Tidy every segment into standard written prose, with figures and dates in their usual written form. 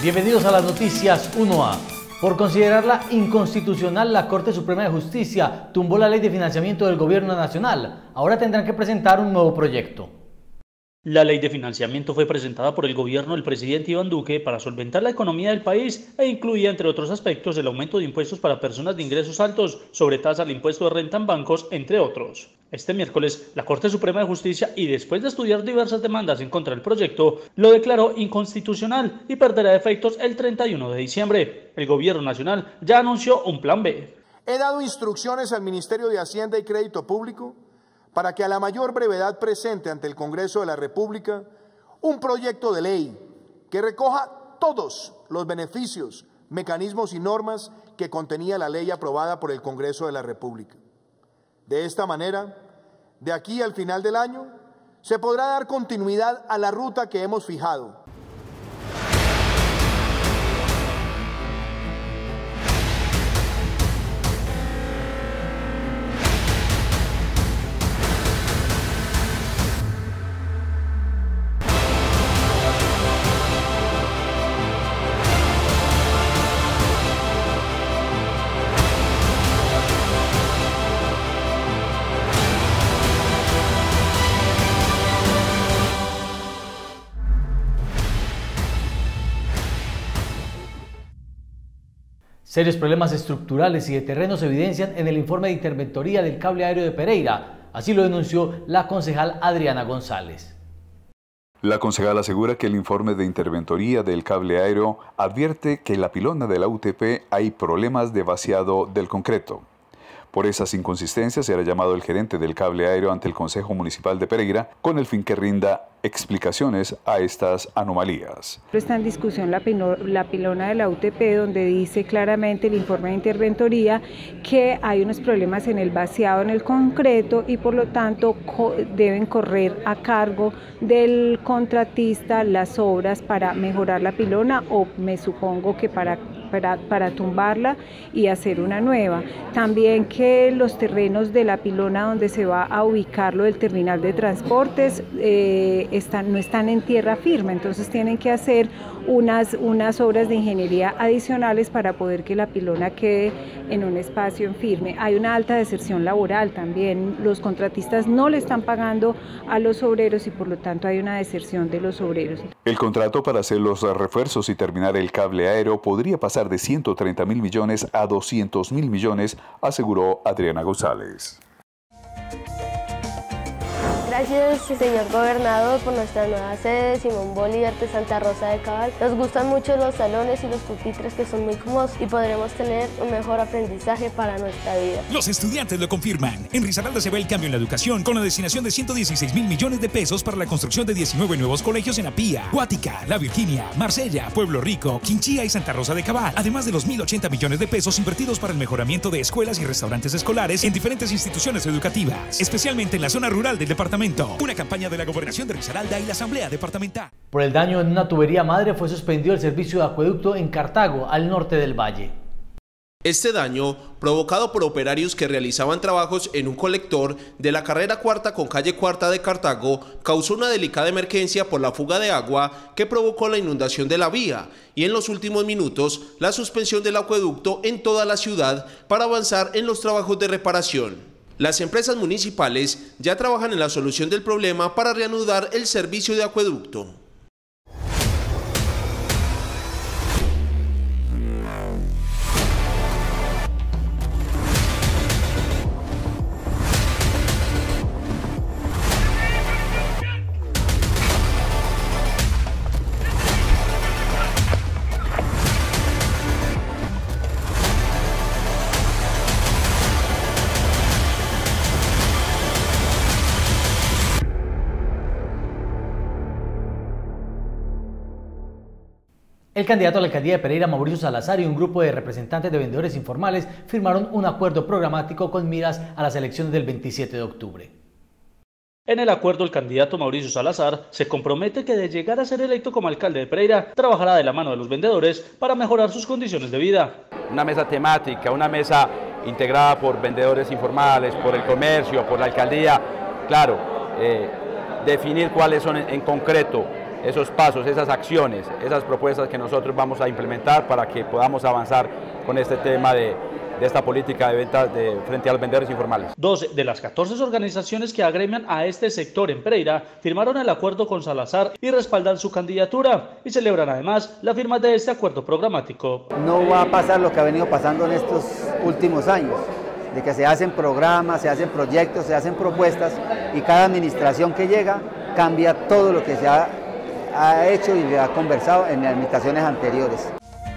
Bienvenidos a las noticias 1A. Por considerarla inconstitucional, la Corte Suprema de Justicia tumbó la ley de financiamiento del Gobierno Nacional. Ahora tendrán que presentar un nuevo proyecto. La ley de financiamiento fue presentada por el gobierno del presidente Iván Duque para solventar la economía del país e incluía, entre otros aspectos, el aumento de impuestos para personas de ingresos altos, sobretasa al impuesto de renta en bancos, entre otros. Este miércoles, la Corte Suprema de Justicia, y después de estudiar diversas demandas en contra del proyecto, lo declaró inconstitucional y perderá efectos el 31 de diciembre. El gobierno nacional ya anunció un plan B. He dado instrucciones al Ministerio de Hacienda y Crédito Público para que a la mayor brevedad presente ante el Congreso de la República un proyecto de ley que recoja todos los beneficios, mecanismos y normas que contenía la ley aprobada por el Congreso de la República. De esta manera, de aquí al final del año, se podrá dar continuidad a la ruta que hemos fijado. Serios problemas estructurales y de terreno se evidencian en el informe de interventoría del cable aéreo de Pereira. Así lo denunció la concejal Adriana González. La concejal asegura que el informe de interventoría del cable aéreo advierte que en la pilona de la UTP hay problemas de vaciado del concreto. Por esas inconsistencias será llamado el gerente del cable aéreo ante el Consejo Municipal de Pereira con el fin que rinda explicaciones a estas anomalías. Está en discusión la pilona de la UTP, donde dice claramente el informe de interventoría que hay unos problemas en el vaciado en el concreto y por lo tanto deben correr a cargo del contratista las obras para mejorar la pilona o me supongo que para tumbarla y hacer una nueva. También que los terrenos de la pilona donde se va a ubicar lo del terminal de transportes no están en tierra firme, entonces tienen que hacer unas obras de ingeniería adicionales para poder que la pilona quede en un espacio en firme. Hay una alta deserción laboral también, los contratistas no le están pagando a los obreros y por lo tanto hay una deserción de los obreros. El contrato para hacer los refuerzos y terminar el cable aéreo podría pasar de 130.000 millones a 200.000 millones, aseguró Adriana González. Gracias, señor gobernador, por nuestra nueva sede, Simón Bolívar de Santa Rosa de Cabal. Nos gustan mucho los salones y los pupitres que son muy cómodos y podremos tener un mejor aprendizaje para nuestra vida. Los estudiantes lo confirman. En Risaralda se ve el cambio en la educación con la destinación de 116.000 millones de pesos para la construcción de 19 nuevos colegios en Apía, Guática, La Virginia, Marsella, Pueblo Rico, Quinchía y Santa Rosa de Cabal, además de los 1.080 millones de pesos invertidos para el mejoramiento de escuelas y restaurantes escolares en diferentes instituciones educativas, especialmente en la zona rural del departamento. Una campaña de la Gobernación de Risaralda y la Asamblea Departamental. Por el daño en una tubería madre fue suspendido el servicio de acueducto en Cartago, al norte del valle. Este daño, provocado por operarios que realizaban trabajos en un colector de la carrera cuarta con calle Cuarta de Cartago, causó una delicada emergencia por la fuga de agua que provocó la inundación de la vía y en los últimos minutos la suspensión del acueducto en toda la ciudad para avanzar en los trabajos de reparación. Las empresas municipales ya trabajan en la solución del problema para reanudar el servicio de acueducto. El candidato a la alcaldía de Pereira, Mauricio Salazar, y un grupo de representantes de vendedores informales firmaron un acuerdo programático con miras a las elecciones del 27 de octubre. En el acuerdo, el candidato Mauricio Salazar se compromete que de llegar a ser electo como alcalde de Pereira, trabajará de la mano de los vendedores para mejorar sus condiciones de vida. Una mesa temática, una mesa integrada por vendedores informales, por el comercio, por la alcaldía, claro, definir cuáles son en concreto esos pasos, esas acciones, esas propuestas que nosotros vamos a implementar para que podamos avanzar con este tema de esta política de ventas frente a los vendedores informales. 12 de las 14 organizaciones que agremian a este sector en Pereira firmaron el acuerdo con Salazar y respaldan su candidatura y celebran además la firma de este acuerdo programático. No va a pasar lo que ha venido pasando en estos últimos años, de que se hacen programas, se hacen proyectos, se hacen propuestas y cada administración que llega cambia todo lo que se ha hecho y se ha conversado en administraciones anteriores.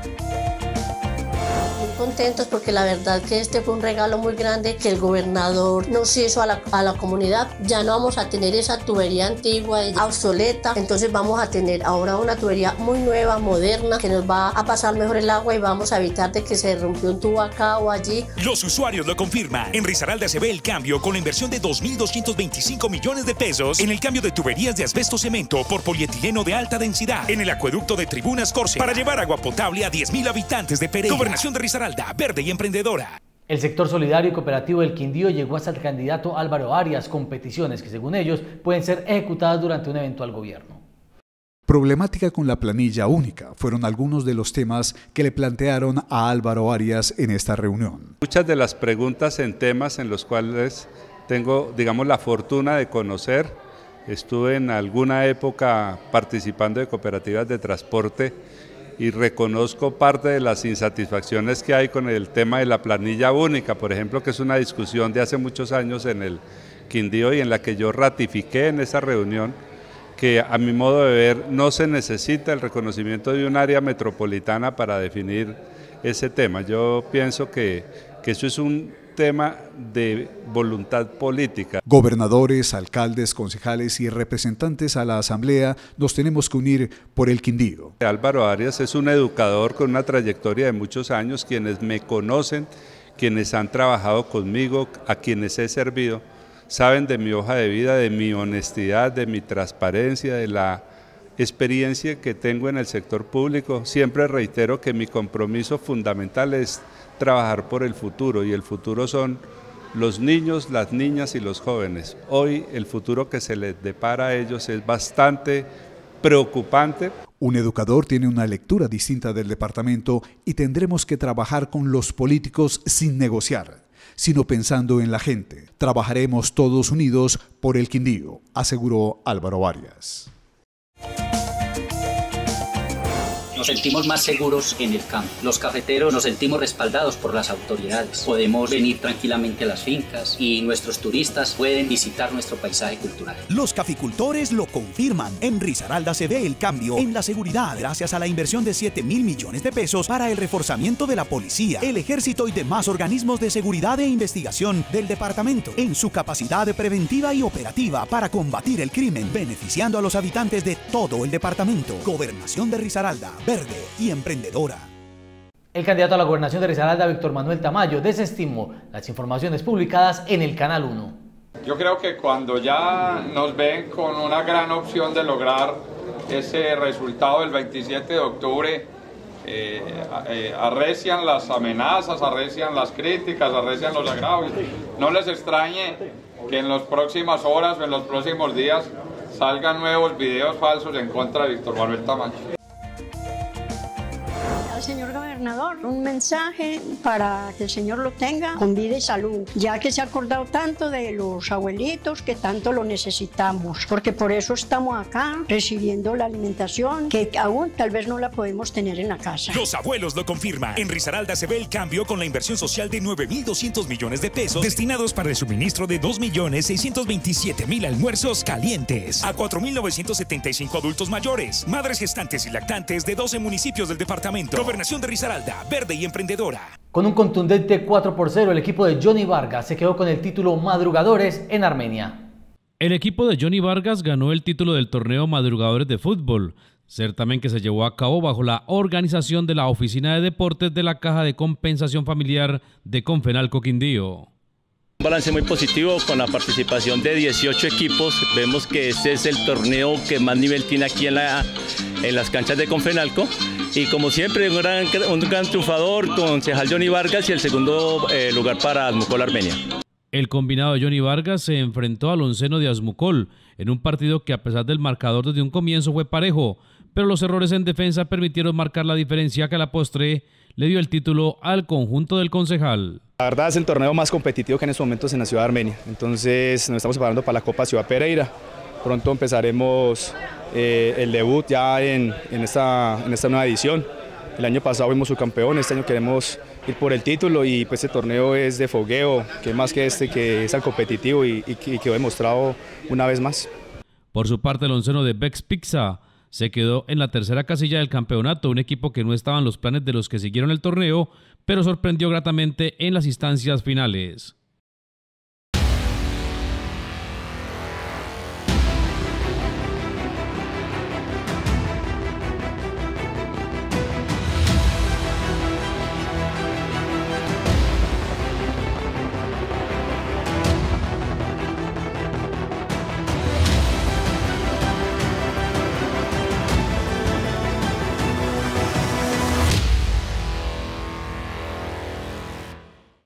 Contentos porque la verdad que este fue un regalo muy grande que el gobernador nos hizo a la comunidad. Ya no vamos a tener esa tubería antigua, obsoleta, entonces vamos a tener ahora una tubería muy nueva, moderna, que nos va a pasar mejor el agua y vamos a evitar de que se rompió un tubo acá o allí. Los usuarios lo confirman. En Risaralda se ve el cambio con la inversión de 2.225 millones de pesos en el cambio de tuberías de asbesto cemento por polietileno de alta densidad en el acueducto de Tribunas Corse para llevar agua potable a 10.000 habitantes de Pereira. Gobernación de Risaralda, verde y emprendedora. El sector solidario y cooperativo del Quindío llegó hasta el candidato Álvaro Arias con peticiones que, según ellos, pueden ser ejecutadas durante un eventual gobierno. Problemática con la planilla única fueron algunos de los temas que le plantearon a Álvaro Arias en esta reunión. Muchas de las preguntas en temas en los cuales tengo, digamos, la fortuna de conocer. Estuve en alguna época participando de cooperativas de transporte y reconozco parte de las insatisfacciones que hay con el tema de la planilla única, por ejemplo, que es una discusión de hace muchos años en el Quindío y en la que yo ratifiqué en esa reunión que a mi modo de ver no se necesita el reconocimiento de un área metropolitana para definir ese tema. Yo pienso que eso es un tema de voluntad política. Gobernadores, alcaldes, concejales y representantes a la Asamblea nos tenemos que unir por el Quindío. Álvaro Arias es un educador con una trayectoria de muchos años, quienes me conocen, quienes han trabajado conmigo, a quienes he servido, saben de mi hoja de vida, de mi honestidad, de mi transparencia, de la experiencia que tengo en el sector público. Siempre reitero que mi compromiso fundamental es trabajar por el futuro y el futuro son los niños, las niñas y los jóvenes. Hoy el futuro que se les depara a ellos es bastante preocupante. Un educador tiene una lectura distinta del departamento y tendremos que trabajar con los políticos sin negociar, sino pensando en la gente. Trabajaremos todos unidos por el Quindío, aseguró Álvaro Arias. Nos sentimos más seguros en el campo. Los cafeteros nos sentimos respaldados por las autoridades. Podemos venir tranquilamente a las fincas y nuestros turistas pueden visitar nuestro paisaje cultural. Los caficultores lo confirman. En Risaralda se ve el cambio en la seguridad gracias a la inversión de 7.000 millones de pesos para el reforzamiento de la policía, el ejército y demás organismos de seguridad e investigación del departamento en su capacidad preventiva y operativa para combatir el crimen, beneficiando a los habitantes de todo el departamento. Gobernación de Risaralda, verde y emprendedora. El candidato a la gobernación de Risaralda, Víctor Manuel Tamayo, desestimó las informaciones publicadas en el Canal 1. Yo creo que cuando ya nos ven con una gran opción de lograr ese resultado del 27 de octubre, arrecian las amenazas, arrecian las críticas, arrecian los agravios. No les extrañe que en las próximas horas o en los próximos días salgan nuevos videos falsos en contra de Víctor Manuel Tamayo. Señor gobernador, un mensaje para que el señor lo tenga con vida y salud, ya que se ha acordado tanto de los abuelitos que tanto lo necesitamos, porque por eso estamos acá recibiendo la alimentación que aún tal vez no la podemos tener en la casa. Los abuelos lo confirman. En Risaralda se ve el cambio con la inversión social de 9.200 millones de pesos destinados para el suministro de 2.627.000 almuerzos calientes a 4.975 adultos mayores, madres gestantes y lactantes de 12 municipios del departamento. Gobernación de Risaralda, verde y emprendedora. Con un contundente 4-0, el equipo de Johnny Vargas se quedó con el título Madrugadores en Armenia. El equipo de Johnny Vargas ganó el título del torneo Madrugadores de Fútbol, certamen que se llevó a cabo bajo la organización de la Oficina de Deportes de la Caja de Compensación Familiar de Confenalco Quindío. Un balance muy positivo con la participación de 18 equipos. Vemos que este es el torneo que más nivel tiene aquí en las canchas de Confenalco. Y como siempre, un gran triunfador, concejal Johnny Vargas, y el segundo lugar para Almucola Armenia. El combinado de Johnny Vargas se enfrentó al onceno de Asmucol en un partido que a pesar del marcador desde un comienzo fue parejo, pero los errores en defensa permitieron marcar la diferencia que a la postre le dio el título al conjunto del concejal. La verdad es el torneo más competitivo que en estos momentos en la ciudad de Armenia, entonces nos estamos preparando para la Copa Ciudad Pereira. Pronto empezaremos el debut ya en esta nueva edición. El año pasado fuimos subcampeones, este año queremos ir por el título y pues este torneo es de fogueo, que más que que es tan competitivo y quedó demostrado una vez más. Por su parte, el onceno de Bex Pizza se quedó en la tercera casilla del campeonato, un equipo que no estaba en los planes de los que siguieron el torneo, pero sorprendió gratamente en las instancias finales.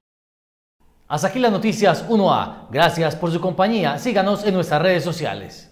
Hasta aquí las noticias 1A. Gracias por su compañía. Síganos en nuestras redes sociales.